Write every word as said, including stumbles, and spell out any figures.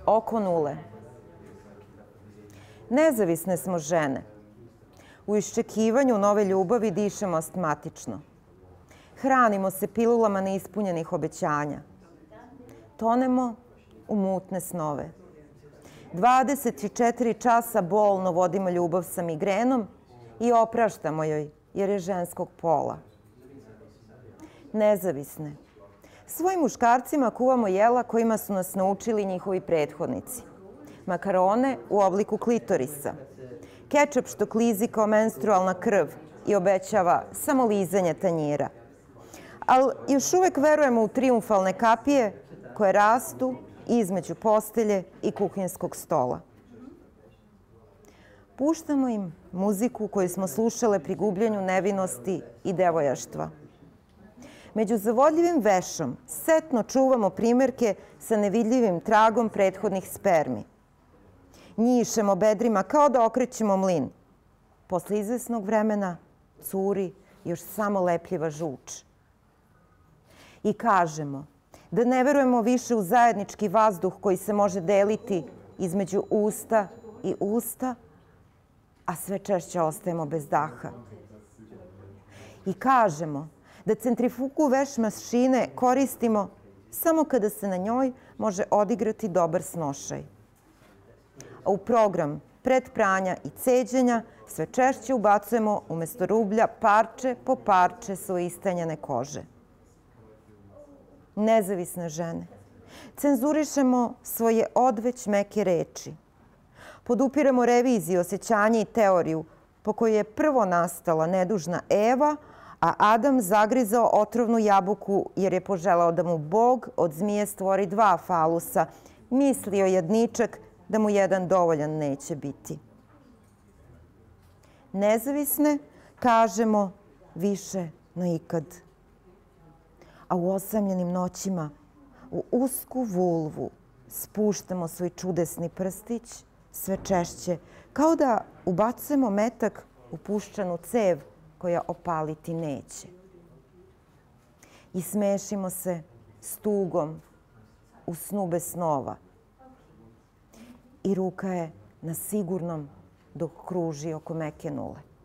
oko nule. Nezavisne smo žene. U iščekivanju nove ljubavi dišemo astmatično. Hranimo se pilulama neispunjenih obećanja. Tonemo u mutne snove. dvadeset četiri časa bolno vodimo ljubav sa migrenom i opraštamo joj jer je ženskog pola. Nezavisne. Svojim muškarcima kuvamo jela kojima su nas naučili njihovi prethodnici. Makarone u obliku klitorisa. Kečap što klizi kao menstrualna krv i obećava samo lizanje tanjira. Ali još uvek verujemo u trijumfalne kapije koje rastu između postelje i kuhinjskog stola. Puštamo im muziku koju smo slušale pri gubljenju nevinosti i devojaštva. Među zavodljivim vešom setno čuvamo primerke sa nevidljivim tragom prethodnih spermi. Njišemo bedrima kao da okrećemo mlin. Posle izvesnog vremena curi još samo lepljiva žuč. I kažemo da ne verujemo više u zajednički vazduh koji se može deliti između usta i usta, a sve češće ostajemo bez daha. I kažemo da centrifugu veš mašine koristimo samo kada se na njoj može odigrati dobar snošaj. A u program pred pranja i ceđenja sve češće ubacujemo umesto rublja parče po parče svoje istanjene kože. Nezavisne žene. Cenzurišemo svoje odveć meke reči. Podupiramo reviziju, osjećanje i teoriju po kojoj je prvo nastala nedužna Eva, a Adam zagrizao otrovnu jabuku jer je poželao da mu Bog od zmije stvori dva falusa. Mislio jedničak da mu jedan dovoljan neće biti. Nezavisne kažemo više no ikad. A u osamljenim noćima u usku vulvu spuštamo svoj čudesni prstić sve češće, kao da ubacujemo metak u puščanu cev koja opaliti neće. I smešimo se s tugom u snu bez snova. I ruka je na sigurnom dok kruži oko meke nule.